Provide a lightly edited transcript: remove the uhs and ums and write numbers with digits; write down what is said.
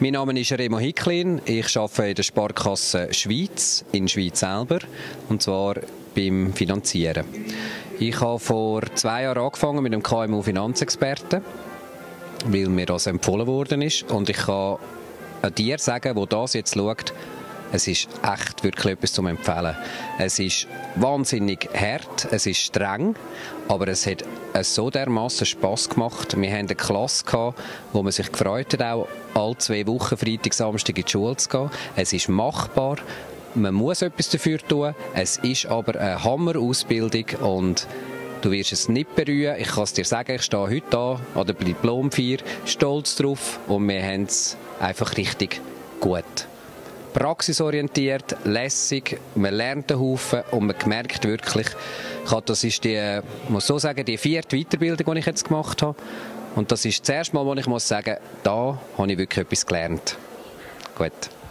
Mein Name ist Remo Hicklin. Ich arbeite in der Sparkasse Schweiz, in Schweiz selber, und zwar beim Finanzieren. Ich habe vor 2 Jahren angefangen mit einem KMU-Finanzexperten, weil mir das empfohlen worden ist. Und ich kann dir sagen, wo das jetzt schaut, es ist echt wirklich etwas zum Empfehlen. Es ist wahnsinnig hart, es ist streng, aber es hat so dermassen Spass gemacht. Wir hatten eine Klasse gehabt, wo man sich gefreut hat, auch alle 2 Wochen Freitag, Samstag in die Schule zu gehen. Es ist machbar, man muss etwas dafür tun. Es ist aber eine Hammer-Ausbildung und du wirst es nicht bereuen. Ich kann es dir sagen, ich stehe heute an der Diplomfeier stolz drauf und wir haben es einfach richtig gut. Praxisorientiert, lässig, man lernt einen Haufen und man merkt wirklich, das ist muss so sagen, die 4. Weiterbildung, die ich jetzt gemacht habe. Und das ist das erste Mal, wo ich sagen muss, da habe ich wirklich etwas gelernt. Gut.